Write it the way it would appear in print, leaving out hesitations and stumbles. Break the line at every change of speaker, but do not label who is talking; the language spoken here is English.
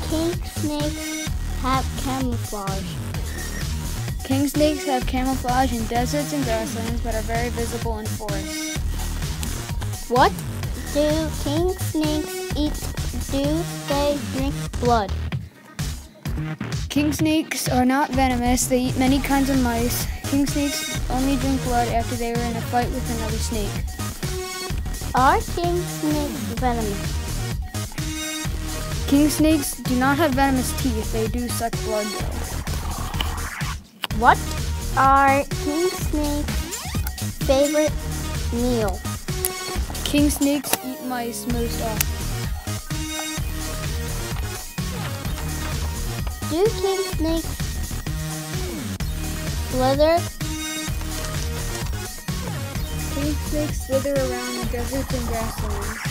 king snakes have camouflage?
King snakes have camouflage in deserts and grasslands, but are very visible in forests.
What do king snakes eat? Do they drink blood?
King snakes are not venomous. They eat many kinds of mice. King snakes only drink blood after they are in a fight with another snake.
Are king snakes venomous?
King snakes do not have venomous teeth. They do suck blood though.
What are king snakes' favorite meal?
King snakes eat mice most often.
Do king snakes slither?
King snakes slither around in deserts and grasslands.